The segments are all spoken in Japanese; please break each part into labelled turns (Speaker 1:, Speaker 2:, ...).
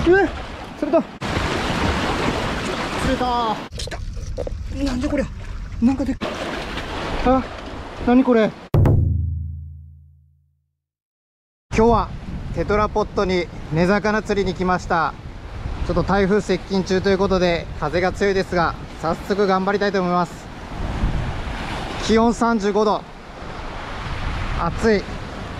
Speaker 1: 釣れた。釣れた。来た。なんじゃこりゃ。なんかでっかい。あ、なにこれ。今日はテトラポットに根魚釣りに来ました。ちょっと台風接近中ということで風が強いですが、早速頑張りたいと思います。気温35度、暑い。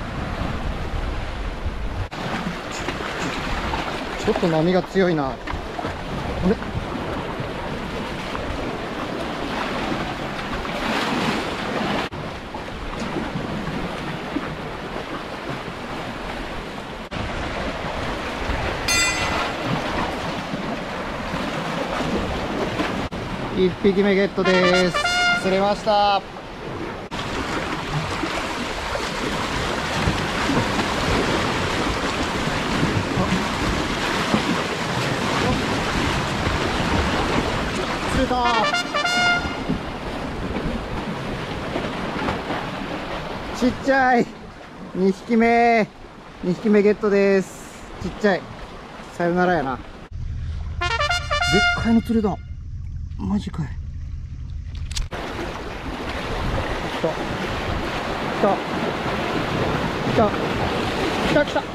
Speaker 1: ちょっと波が強いな。あれ、1匹目ゲットです。釣れました。釣れた。ちっちゃい2匹目ゲットです。ちっちゃい。さよならやな。でっかいの釣れた。マジかい。来た来た来た来た来た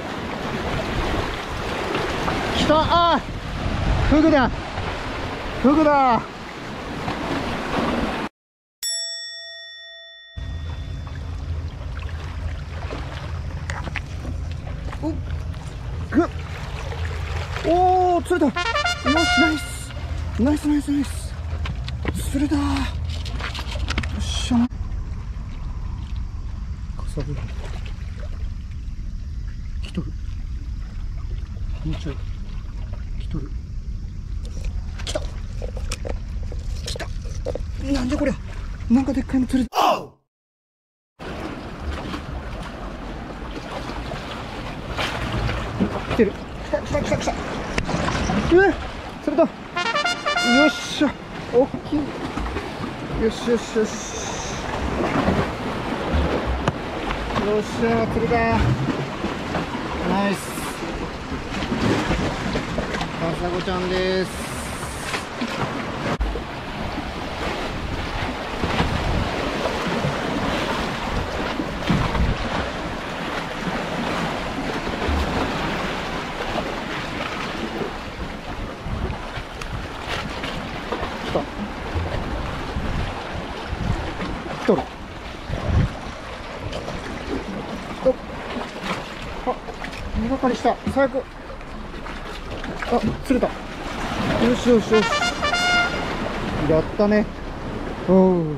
Speaker 1: 来た。あー、フグだ、フグだ。おっ、ぐっ、おー、釣れた。よし、ナイスナイスナイスナイス。釣れた。よっしゃ。カサブ来とる。もうちょい来とる。来た来た。なんじゃこりゃ。なんかでっかいの釣れた。来てる。来た来た来た来た。釣れた。よっしゃ、大きい。よしよしよし。よっしゃ、釣れた。ナイス。カサゴちゃんです。来た。来とる。あ、根がかりした。最悪。あ、釣れた。よしよしよし。やったね。おう。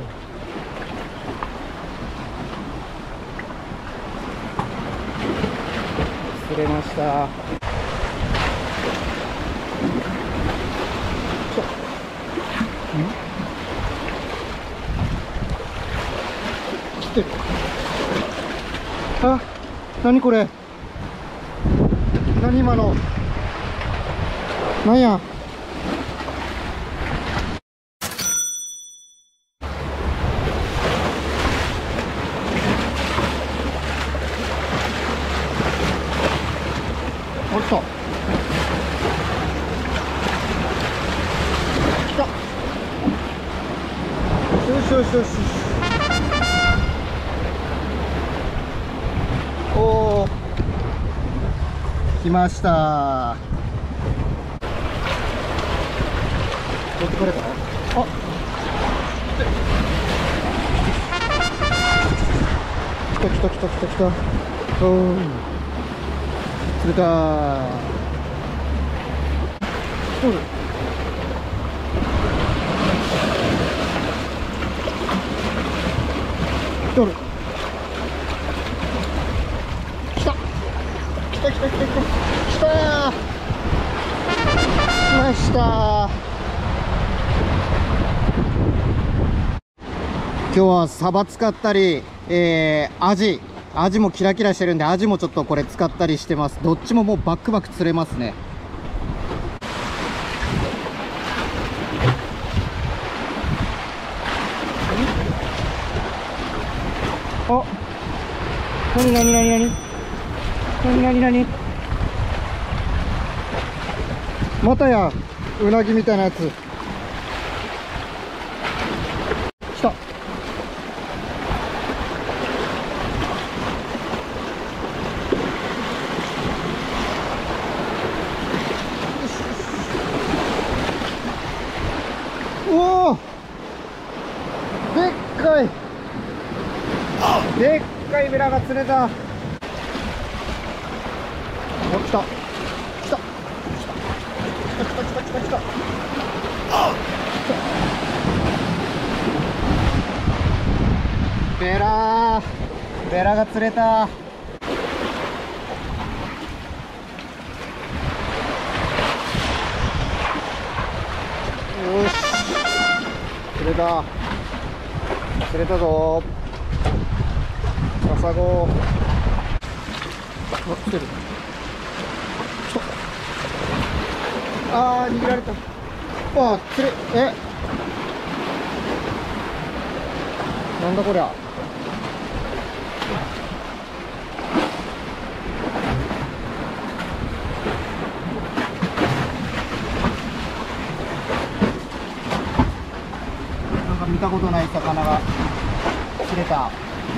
Speaker 1: 釣れました。来てる。あ、なにこれ。何今の。なんや。おっと。来た。よしよしよし。おお。来ました。取ってこれた。あ、来た来た来た来た来た。おお、釣れた。取る。取る。来た来た来た来た来た来た。来ました。今日はサバ使ったり、アジもキラキラしてるんで、アジもちょっとこれ使ったりしてます。どっちももうバックバック釣れますね。あ、なになになになになになになに。 またやうなぎみたいなやつ来た。おお、でっかいでっかいベラが釣れた。お、来た来た来た来た来た来た来た。ベラが釣れた。よし、釣れた釣れたぞ。カサゴ。あ、来てる。あー、逃げられた。あ、釣れ、なんだこりゃ。なんか見たことない魚が釣れた。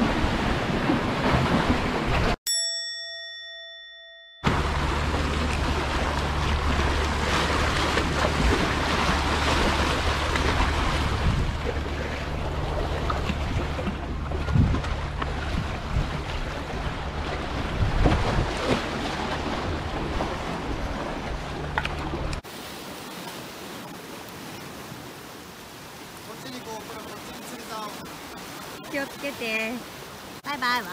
Speaker 2: 気をつけて。バイバイは。バイ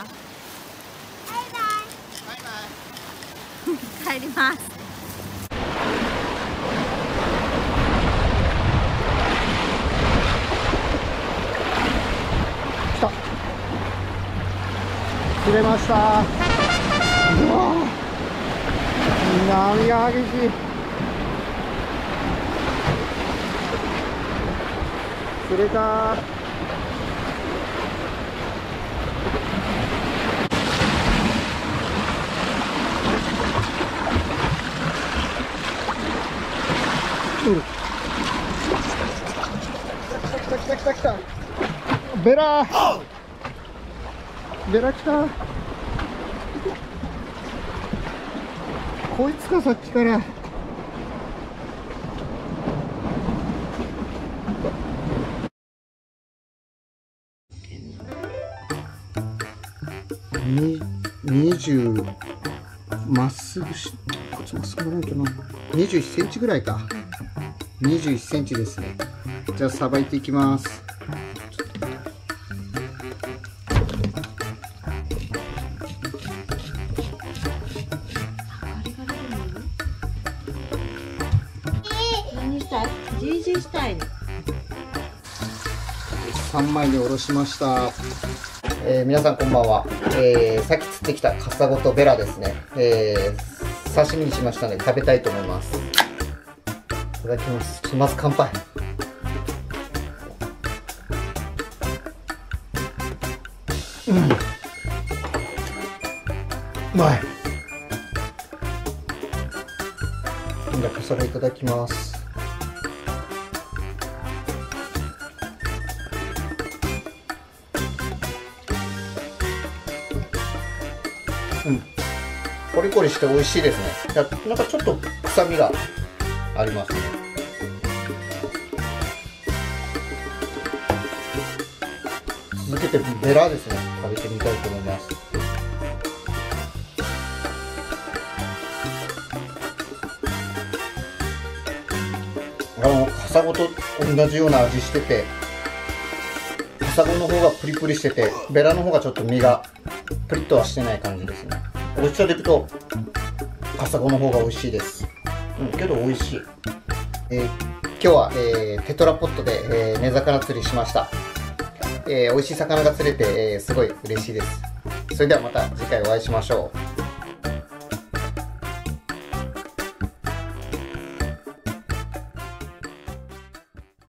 Speaker 2: バイ。帰ります。
Speaker 1: 来た。釣れました。うわー、波が激しい。釣れた。来た来た。ベラ来た。こいつか、さっきから20まっすぐし、こっちまっすぐないかな。21センチぐらいか。21センチですね。じゃあさばいていきます。
Speaker 2: 何したい？GGしたいの。
Speaker 1: 3枚におろしました。皆さんこんばんは。さっき釣ってきたカサゴとベラですね。刺身にしましたので食べたいと思います。いただきます。まず乾杯。うまい。じゃあカサゴいただきます。コリコリして美味しいですね。なんかちょっと臭みがありますね。続けてベラですね、食べてみたいと思います。カサゴと同じような味してて、カサゴの方がプリプリしてて、ベラの方がちょっと身がプリッとはしてない感じですね。美味しさでいくとカサゴの方が美味しいです。けど美味しい。今日は、テトラポットで、根魚釣りしました。美味しい魚が釣れて、すごい嬉しいです。それではまた次回お会いしましょう。